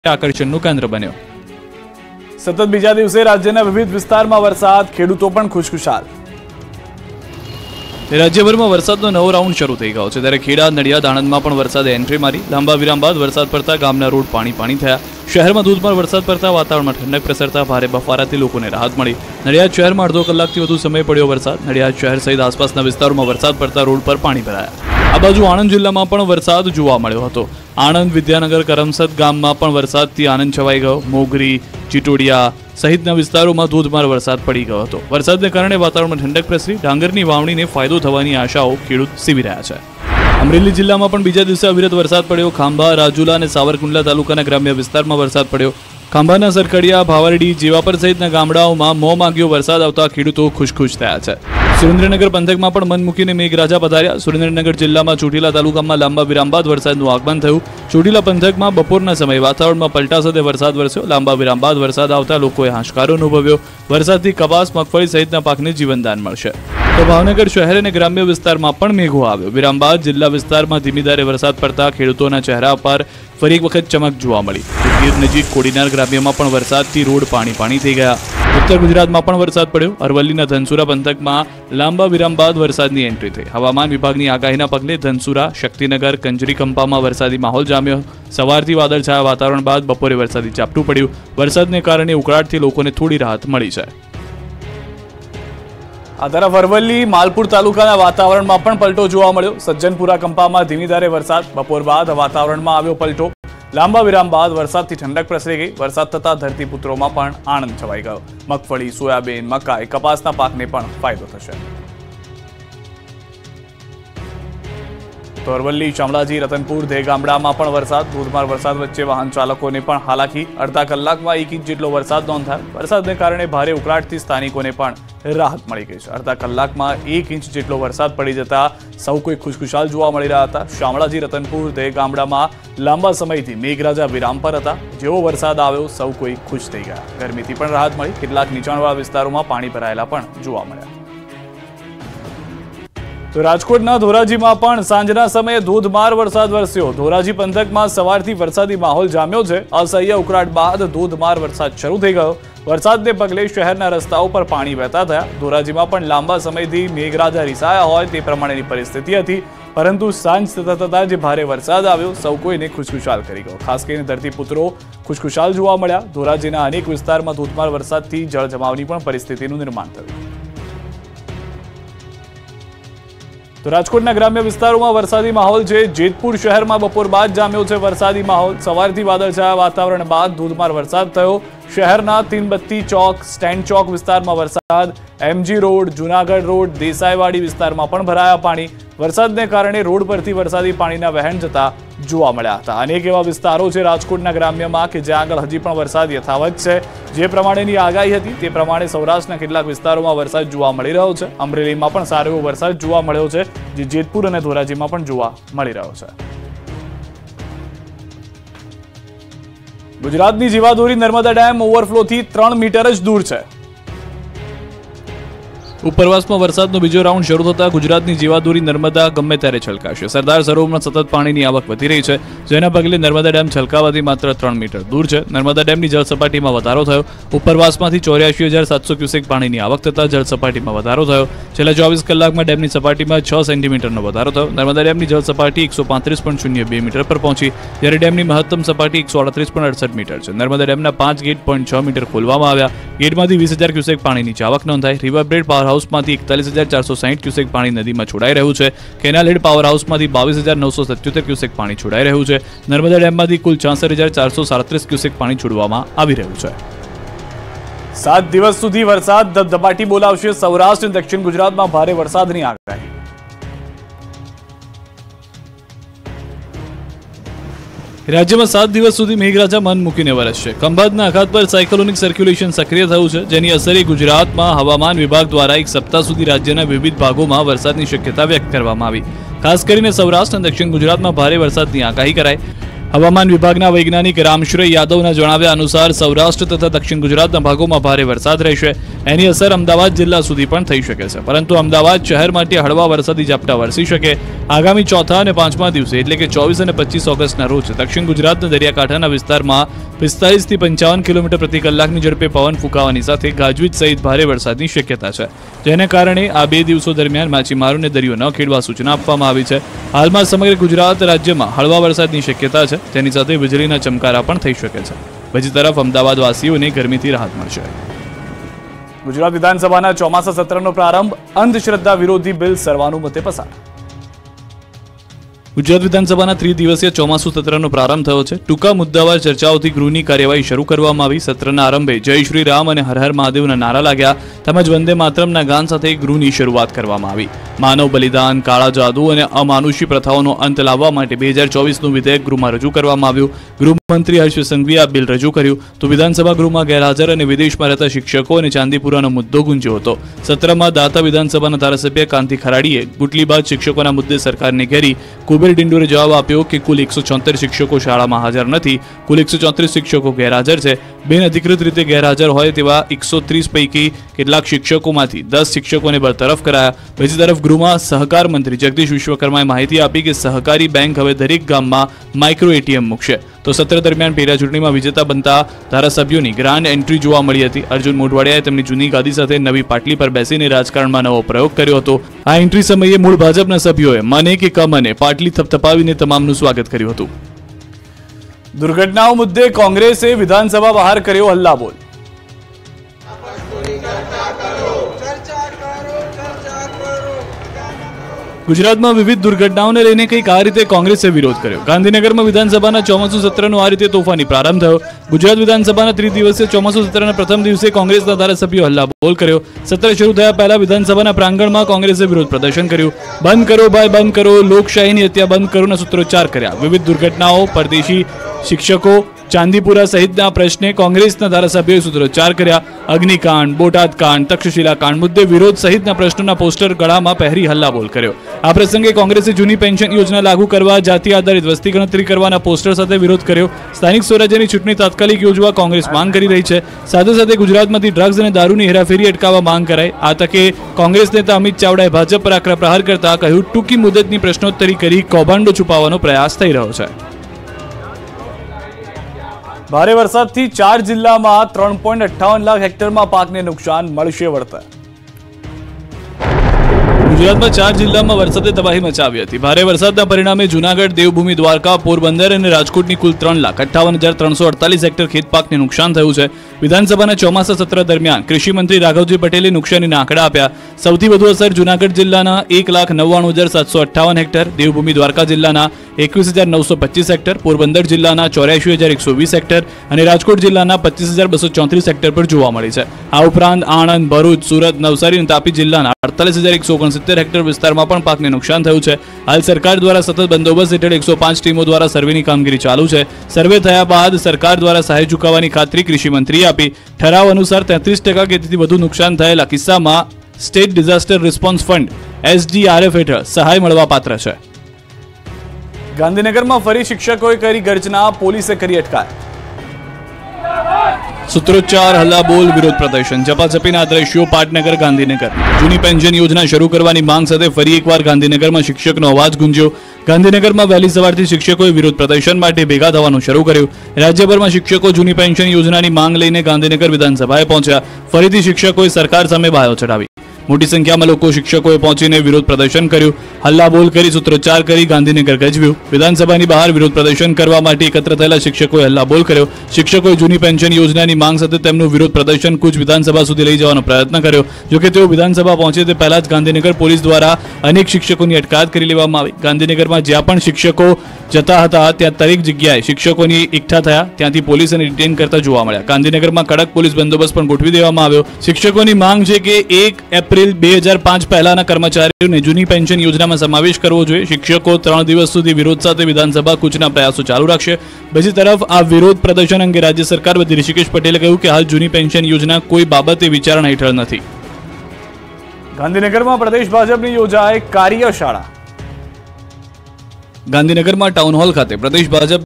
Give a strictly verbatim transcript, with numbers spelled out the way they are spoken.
આકર્ષણનું કેન્દ્ર બન્યો। સતત બીજા દિવસે રાજ્યના વિવિધ વિસ્તારમાં વરસાદ, ખેડૂતો પણ ખુશખુશાલ। રાજ્યભરમાં વરસાદનો નવો રાઉન્ડ શરૂ થઈ ગયો છે, ત્યારે ખેડા, નડિયાદ, આણંદમાં પણ વરસાદે એન્ટ્રી મારી। લાંબા વિરામ બાદ વરસાદ પડતા ગામના રોડ પાણી પાણી થયા। શહેરમાં ધોધમાર વરસાદ પડતા વાતાવરણમાં ઠંડક પ્રસરતા ભારે બફારાથી લોકોને રાહત મળી। નડિયાદ શહેરમાં અડધો કલાકથી વધુ સમય પડ્યો વરસાદ। નડિયાદ શહેર સહિત આસપાસના વિસ્તારોમાં વરસાદ પડતા રોડ પર પાણી ભરાયા। આ બાજુ આણંદ જિલ્લામાં પણ વરસાદ જોવા મળ્યો હતો। આણંદ, વિદ્યાનગર, કરમસદ ગામમાં પણ વરસાદથી આનંદ છવાઈ ગયો। મોગરી, ચિટોડિયા સહિતના વિસ્તારોમાં ધોધમાર વરસાદ પડી ગયો હતો। વરસાદને કારણે વાતાવરણમાં ઠંડક પ્રસરી ડાંગરની વાવણીને ફાયદો થવાની આશાઓ ખેડૂત સેવી રહ્યા છે। અમરેલી જિલ્લામાં પણ બીજા દિવસે અવિરત વરસાદ પડ્યો। ખાંભા, રાજુલા અને સાવરકુંડલા તાલુકાના ગ્રામ્ય વિસ્તારમાં વરસાદ પડ્યો। ખાંભાના સરકડિયા, ભાવરડી, જેવાપર સહિતના ગામડાઓમાં મોં માંગ્યો વરસાદ આવતા ખેડૂતો ખુશખુશ થયા છે। સુરેન્દ્રનગર પંથકમાં પણ મન મૂકીને મેઘરાજા પધાર્યા। સુરેન્દ્રનગર જિલ્લામાં ચોટીલા તાલુકામાં લાંબા વિરામ બાદ વરસાદનું આગમન થયું। ચોટીલા પંથકમાં બપોરના સમયે વાતાવરણમાં પલટા સાથે વરસાદ વરસ્યો। લાંબા વિરામ બાદ વરસાદ આવતા લોકોએ હાશકારો અનુભવ્યો। વરસાદથી કપાસ, મગફળી સહિતના પાકને જીવનદાન મળશે। તો ભાવનગર શહેર અને ગ્રામ્ય વિસ્તારમાં પણ મેઘો આવ્યો। વિરામ બાદ જિલ્લા વિસ્તારમાં ધીમી ધારે વરસાદ પડતા ખેડૂતોના ચહેરા પર ફરી એક વખત ચમક જોવા મળી। ગીર નજીક કોડીનાર ગ્રામ્યમાં પણ વરસાદથી રોડ પાણી પાણી થઈ ગયા। ઉત્તર ગુજરાતમાં પણ વરસાદ પડ્યો। અરવલ્લીના ધનસુરા પંથકમાં લાંબા વિરામ બાદ વરસાદની એન્ટ્રી થઈ। હવામાન વિભાગની આગાહીના પગલે ધનસુરા, શક્તિનગર, કંજરીકંપામાં વરસાદી માહોલ જામ્યો। સવારથી વાદળછાયા વાતાવરણ બાદ બપોરે વરસાદી ઝાપટું પડ્યું। વરસાદને કારણે ઉકળાટથી લોકોને થોડી રાહત મળી છે। આ તરફ અરવલ્લી, માલપુર તાલુકાના વાતાવરણમાં પણ પલટો જોવા મળ્યો। સજ્જનપુરા કંપામાં ધીમી ધારે વરસાદ, બપોર બાદ વાતાવરણમાં આવ્યો પલટો। લાંબા વિરામ બાદ વરસાદથી ઠંડક પ્રસરી ગઈ। વરસાદ થતા ધરતીપુત્રોમાં પણ આનંદ છવાઈ ગયો। મગફળી, સોયાબીન, મકાઈ, કપાસના પાકને પણ ફાયદો થશે। તો અરવલ્લી, શામળાજી, રતનપુર, દેગામડામાં પણ વરસાદ। ધોધમાર વરસાદ વચ્ચે વાહન ચાલકોને પણ હાલાકી। અડધા કલાકમાં એક ઇંચ જેટલો વરસાદ નોંધાયો। વરસાદને કારણે ભારે ઉકળાટથી સ્થાનિકોને પણ રાહત મળી ગઈ છે। અડધા કલાકમાં એક ઇંચ જેટલો વરસાદ પડી જતા સૌ કોઈ ખુશખુશાલ જોવા મળી રહ્યા હતા। શામળાજી, રતનપુર, દેગામડામાં લાંબા સમયથી મેઘરાજા વિરામ પર હતા। જેવો વરસાદ આવ્યો સૌ કોઈ ખુશ થઈ ગયા। ગરમીથી પણ રાહત મળી। કેટલાક નીચાણવાળા વિસ્તારોમાં પાણી ભરાયેલા પણ જોવા મળ્યા। તો રાજકોટના ધોરાજીમાં પણ સાંજના સમયે ધોધમાર વરસાદ વરસ્યો। ધોરાજી પંથકમાં સવારથી વરસાદી માહોલ જામ્યો છે। અસહ્ય ઉકળાટ બાદ ધોધમાર વરસાદ શરૂ થઈ ગયો। વરસાદને પગલે શહેરના રસ્તાઓ પર પાણી વહેતા થયા। ધોરાજીમાં પણ લાંબા સમયથી મેઘરાજા રીસાયા હોય તે પ્રમાણેની પરિસ્થિતિ હતી, પરંતુ સાંજ થતા થતા જે ભારે વરસાદ આવ્યો સૌ કોઈને ખુશખુશાલ કરી ગયો। ખાસ કરીને ધરતીપુત્રો ખુશખુશાલ જોવા મળ્યા। ધોરાજીના અનેક વિસ્તારમાં ધોધમાર વરસાદથી જળજમાવની પણ પરિસ્થિતિનું નિર્માણ થયું। તો રાજકોટના ગ્રામ્ય વિસ્તારોમાં વરસાદી માહોલ છે। જેતપુર શહેરમાં બપોર બાદ જામ્યો છે વરસાદી માહોલ। સવારથી વાદળછાયા વાતાવરણ બાદ ધોધમાર વરસાદ થયો। શહેરના તીનબત્તી ચોક, સ્ટેન્ડ ચોક વિસ્તારમાં વરસાદ। MG road, Junagadh road, Desaiwadi વિસ્તારમાં પણ ભરાયા પાણી। વરસાદને કારણે રોડ પરથી વરસાદી પાણીના વહેણ જતા જોવા મળ્યા હતા। અનેક એવા વિસ્તારો છે રાજકોટના ગ્રામ્યમાં કે જ્યાં આગળ હજી પણ વરસાદ યથાવત છે। જે પ્રમાણેની આગાહી હતી તે પ્રમાણે સૌરાષ્ટ્રના કેટલાક વિસ્તારોમાં વરસાદ જોવા મળી રહ્યો છે। અમરેલીમાં પણ સારો એવો વરસાદ જોવા મળ્યો છે, જે જેતપુર અને ધોરાજીમાં પણ જોવા મળી રહ્યો છે। ગુજરાતની જીવાદોરી નર્મદા ડેમ ઓવરફ્લોથી ત્રણ મીટર જ દૂર છે। ઉપરવાસમાં વરસાદનો બીજો રાઉન્ડ શરૂ થતા ગુજરાતની જીવાદોરી નર્મદા ગમે ત્યારે છલકાશે। સરદાર સરોવરમાં સતત પાણીની આવક વધી રહી છે, જેના પગલે નર્મદા ડેમ છલકાવાથી માત્ર ત્રણ મીટર દૂર છે। નર્મદા ડેમની જળસપાટીમાં વધારો થયો। ઉપરવાસમાંથી ચોર્યાસી હજાર સાતસો ક્યુસેક પાણીની આવક થતાં જળસપાટીમાં વધારો થયો। છેલ્લા ચોવીસ કલાકમાં ડેમની સપાટીમાં છ સેન્ટીમીટરનો વધારો થયો। નર્મદા ડેમની જળસપાટી એકસો પાંત્રીસ પોઈન્ટ શૂન્ય બે મીટર પર પહોંચી, જ્યારે ડેમની મહત્તમ સપાટી એકસો અડત્રીસ પોઈન્ટ અડસઠ મીટર છે। નર્મદા ડેમના પાંચ ગેટ પોઈન્ટ છ મીટર ખોલવામાં આવ્યા। ગેટમાંથી વીસ હજાર ક્યુસેક પાણીની આવક નોંધાઈ। રિવરબ્રેડ પાવર હાઉસમાંથી એકતાલીસ હજાર ચારસો સાહીઠ ક્યુસેક પાણી નદીમાં છોડાઈ રહ્યું છે। કેનાલ હેડ પાવર હાઉસમાંથી બાવીસ હજાર નવસો સત્યોતેર ક્યુસેક પાણી છોડાઈ રહ્યું છે। નર્મદા ડેમમાંથી કુલ છાસઠ હજાર ચારસો સાડત્રીસ ક્યુસેક પાણી છોડવામાં આવી રહ્યું છે। સાત દિવસ સુધી વરસાદ ધબધબાટી બોલાવશે। સૌરાષ્ટ્ર અને દક્ષિણ ગુજરાતમાં ભારે વરસાદની આગાહી। રાજ્યમાં સાત દિવસ સુધી મેઘરાજા મન મૂકીને વરસશે। ખંભાતના અખાત પર સાયક્લોનિક સર્ક્યુલેશન સક્રિય થયું છે, જેની અસરે ગુજરાતમાં હવામાન વિભાગ દ્વારા એક સપ્તાહ સુધી રાજ્યના વિવિધ ભાગોમાં વરસાદની શક્યતા વ્યક્ત કરવામાં આવી। ખાસ કરીને સૌરાષ્ટ્ર અને દક્ષિણ ગુજરાતમાં ભારે વરસાદની આગાહી કરાઈ। હવામાન વિભાગના વૈજ્ઞાનિક રામશ્રેય યાદવના જણાવ્યા અનુસાર સૌરાષ્ટ્ર તથા દક્ષિણ ગુજરાતના ભાગોમાં ભારે વરસાદ રહેશે. એની અસર અમદાવાદ જિલ્લા સુધી પણ થઈ શકે છે, પરંતુ અમદાવાદ શહેર માટે હળવા વરસાદી ઝાપટા વરસી શકે. આગામી ચોથા અને પાંચમા દિવસે એટલે કે ચોવીસ અને પચીસ ઓગસ્ટના રોજ દક્ષિણ ગુજરાતના દરિયાકાંઠાના વિસ્તારમાં પિસ્તાલીસ થી પંચાવન કિલોમીટર પ્રતિ કલાકની ઝડપે પવન ફૂંકાવાની સાથે ગાજવીજ સહિત ભારે વરસાદની શક્યતા છે, જેને કારણે આ બે દિવસો દરમિયાન માછીમારોને દરિયો ન ખેડવા સૂચના આપવામાં આવી છે. હાલમાં સમગ્ર ગુજરાત રાજ્યમાં હળવા વરસાદની શક્યતા છે, તેની સાથે વીજળીના ચમકારા પણ થઈ શકે છે. બીજી તરફ અમદાવાદ વાસીઓને ગરમીથી રાહત મળશે. ગુજરાત વિધાનસભાના ચોમાસા સત્રનો પ્રારંભ, અંધશ્રદ્ધા વિરોધી બિલ સર્વાનુમતે પસાર. ગુજરાત વિધાનસભાના ત્રિદિવસીય ચોમાસુ સત્રનો પ્રારંભ થયો છે. ટૂંકા મુદ્દાવાર ચર્ચાઓથી ગૃહની કાર્યવાહી શરૂ કરવામાં આવી. સત્રના આરંભે જય શ્રી રામ અને હર હર મહાદેવના નારા લાગ્યા તેમજ વંદે માતરમના ગાન સાથે ગૃહની શરૂઆત કરવામાં આવી. માનવ બલિદાન, કાળા જાદુ અને અમાનુષી પ્રથાઓનો અંત લાવવા માટે બે હજાર ચોવીસનું વિધેયક ગૃહમાં રજૂ કરવામાં આવ્યું. ગૃહમંત્રી હર્ષ સંઘવીએ આ બિલ રજૂ કર્યું તો વિધાનસભા ગૃહમાં ગેરહાજર અને વિદેશમાં રહેતા શિક્ષકો અને ચાંદીપુરાનો મુદ્દો ગુંજ્યો હતો. સત્રમાં દાતા વિધાનસભાના ધારાસભ્ય કાંતિ ખરાડીએ ગુટલી બાદ શિક્ષકોના મુદ્દે સરકારને ઘેરી કુબેર ડિંડોરે જવાબ આપ્યો કે કુલ એકસો ચોતેર શિક્ષકો શાળામાં હાજર નથી, કુલ એકસો ચોત્રીસ શિક્ષકો ગેરહાજર છે. બિન અધિકૃત રીતે ગેરહાજર હોય તેવા એકસો ત્રીસ પૈકી કેટલાક શિક્ષકોમાંથી દસ શિક્ષકોને બરતરફ કરાયા. બીજી તરફ ગૃહમાં સહકાર મંત્રી જગદીશ વિશ્વકર્માએ માહિતી આપી કે સહકારી બેંક હવે દરેક ગામમાં માઇક્રો એટીએમ મૂકશે. તો સત્ર દરમિયાન પેટા ચૂંટણીમાં વિજેતા બનતા ધારાસભ્યોની ગ્રાન્ડ એન્ટ્રી જોવા મળી હતી. અર્જુન મોઢવાડિયાએ તેમની જૂની ગાદી સાથે નવી પાટલી પર બેસીને રાજકારણમાં નવો પ્રયોગ કર્યો હતો. આ એન્ટ્રી સમયે મૂળ ભાજપના સભ્યોએ મને કે કમને પાટલી થપથપાવીને તમામનું સ્વાગત કર્યું હતું. દુર્ઘટનાઓ મુદ્દે કોંગ્રેસે વિધાનસભા બહાર કર્યો હલ્લાબોલ. ગુજરાતમાં વિવિધ દુર્ઘટનાઓને લઈને કંઈક આ રીતે કોંગ્રેસે વિરોધ કર્યો. ગાંધીનગરમાં વિધાનસભાના ચોમાસુ સત્રનો આ રીતે તોફાની પ્રારંભ થયો. ગુજરાત વિધાનસભાના ત્રિદિવસીય ચોમાસુ સત્રના પ્રથમ દિવસે કોંગ્રેસના ધારાસભ્યો હલ્લાબોલ કર્યો. સત્ર શરૂ થયા પહેલા વિધાનસભાના પ્રાંગણમાં કોંગ્રેસે વિરોધ પ્રદર્શન કર્યું. બંધ કરો ભાઈ બંધ કરો, લોકશાહીની હત્યા બંધ કરોના સૂત્રોચ્ચાર કર્યા. વિવિધ દુર્ઘટનાઓ, પરદેશી શિક્ષકો, ચાંદીપુરા સહિતના પ્રશ્ને કોંગ્રેસના ધારાસભ્યોએ સૂત્રોચ્ચાર કર્યા. અગ્નિકાંડ, બોટાદ કાંડ, તક્ષશિલા કાંડ મુદ્દે વિરોધ સહિતના પ્રશ્નોના પોસ્ટર ગળામાં પહેરી હલ્લાબોલ કર્યો. આ પ્રસંગે કોંગ્રેસે જૂની પેન્શન યોજના લાગુ કરવા, જાતિ આધારિત વસ્તી ગણતરી કરવાના પોસ્ટર સાથે વિરોધ કર્યો. સ્થાનિક સ્વરાજ્યની ચૂંટણી તાત્કાલિક યોજવા કોંગ્રેસ માંગ કરી રહી છે. સાથે સાથે ગુજરાતમાંથી ડ્રગ્સ અને દારૂની હેરાફેરી અટકાવવા માંગ કરાઈ. આ તકે કોંગ્રેસ નેતા અમિત ચાવડાએ ભાજપ પર આકરા પ્રહાર કરતા કહ્યું, ટૂંકી મુદતની પ્રશ્નોત્તરી કરી કૌભાંડો છુપાવવાનો પ્રયાસ થઈ રહ્યો છે. ભારે વરસાદથી ચાર જિલ્લામાં ત્રણ પોઈન્ટ અઠ્ઠાવન લાખ હેક્ટરમાં પાકને નુકસાન, મળશે વળતર. ગુજરાતમાં ચાર જિલ્લામાં વરસાદે તબાહી મચાવી હતી. ભારે વરસાદના પરિણામે જૂનાગઢ, દેવભૂમિ દ્વારકા, પોરબંદર અને રાજકોટની કુલ ત્રણ લાખ અઠ્ઠાવન હજાર ત્રણસો અડતાલીસ હેક્ટર ખેતપાકને નુકસાન થયું છે. વિધાનસભાના ચોમાસા સત્ર દરમિયાન કૃષિ મંત્રી રાઘવજી પટેલે નુકસાનીના આંકડા આપ્યા. સૌથી વધુ અસર જૂનાગઢ જિલ્લાના એક લાખ નવ્વાણું હજાર સાતસો અઠ્ઠાવન હેક્ટર, દેવભૂમિ દ્વારકા જિલ્લાના એકવીસ હજાર નવસો પચીસ હેક્ટર, પોરબંદર જિલ્લાના ચોર્યાસી હજાર એકસો વીસ હેક્ટર અને રાજકોટ જિલ્લાના પચીસ હજાર બસો ચોત્રીસ હેક્ટર પર જોવા મળી છે. આ ઉપરાંત આણંદ, ભરૂચ, સુરત, નવસારી અને તાપી જિલ્લાના અડતાલીસ હજાર એકસો ઓગણસિત્તેર હેક્ટર વિસ્તારમાં પણ પાકને નુકસાન થયું છે. હાલ સરકાર દ્વારા સતત બંદોબસ્ત હેઠળ એકસો પાંચ ટીમો દ્વારા સર્વેની કામગીરી ચાલુ છે. સર્વે થયા બાદ સરકાર દ્વારા સહાય ચૂકવવાની ખાતરી કૃષિ મંત્રીએ આપી. ઠરાવ અનુસાર તેત્રીસ ટકા કે તેથી વધુ નુકસાન થયેલા કિસ્સામાં state disaster response fund SDRF હેઠળ સહાય મળવા પાત્ર છે. ગાંધીનગરમાં ફરી શિક્ષકોએ કરી ગર્જના, પોલીસે કરી અટકાયત. સૂત્રોચ્ચાર, હલ્લાબોલ, વિરોધ પ્રદર્શન, ઝપાઝપીના દ્રશ્યો પાટનગર, ગાંધીનગર. જૂની પેન્શન યોજના શરૂ કરવાની માંગ સાથે ફરી એકવાર ગાંધીનગરમાં શિક્ષકનો અવાજ ગુંજ્યો. ગાંધીનગરમાં વહેલી સવારથી શિક્ષકોએ વિરોધ પ્રદર્શન માટે ભેગા થવાનું શરૂ કર્યું. રાજ્યભરમાં શિક્ષકો જૂની પેન્શન યોજનાની માંગ લઈને ગાંધીનગર વિધાનસભાએ પહોંચ્યા. ફરીથી શિક્ષકોએ સરકાર સામે બાયો ચડાવી. મોટી સંખ્યામાં લોકો શિક્ષકોએ પહોંચીને વિરોધ પ્રદર્શન કર્યું. હલ્લાબોલ કરી, સૂત્રોચ્ચાર કરી ગાંધીનગર ગજવ્યું. વિધાનસભાની બહાર વિરોધ પ્રદર્શન કરવા માટે એકત્ર થયેલા શિક્ષકોએ હલ્લાબોલ કર્યો. શિક્ષકોએ જૂની પેન્શન યોજનાની માંગ સાથે તેમનું વિરોધ પ્રદર્શન કુચ વિધાનસભા સુધી લઈ જવાનો પ્રયત્ન કર્યો. જોકે તેઓ વિધાનસભા પહોંચે તે પહેલા જ ગાંધીનગર પોલીસ દ્વારા અનેક શિક્ષકોની અટકાયત કરી લેવામાં આવી. ગાંધીનગરમાં જ્યાં પણ શિક્ષકો જતા હતા ત્યાં દરેક જગ્યાએ શિક્ષકોની એકઠા થયા. ત્યાંથી પોલીસને ડિટેન કરતા જોવા મળ્યા. ગાંધીનગરમાં કડક પોલીસ બંદોબસ્ત પણ ગોઠવી દેવામાં આવ્યો. શિક્ષકોની માંગ છે કે એક એપ્રિલ બે હજાર પાંચ પહેલાના કર્મચારીઓને જૂની પેન્શન યોજનામાં સમાવેશ કરવો જોઈએ. શિક્ષકો ત્રણ દિવસ સુધી વિરોધ સાથે વિધાનસભા કૂચના પ્રયાસો ચાલુ રાખશે. બીજી તરફ આ વિરોધ પ્રદર્શન અંગે રાજ્ય સરકાર વતી ઋષિકેશ પટેલે કહ્યું કે હાલ જૂની પેન્શન યોજના કોઈ બાબતે વિચારણા હેઠળ નથી. ગાંધીનગરમાં પ્રદેશ ભાજપની યોજાય કાર્યશાળા. ગાંધીનગરમાં ટાઉન હોલ ખાતે પ્રદેશ ભાજપ